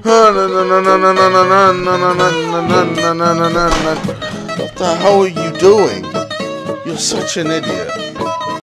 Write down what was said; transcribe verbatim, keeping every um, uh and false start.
What the hell are you doing? You're such an idiot.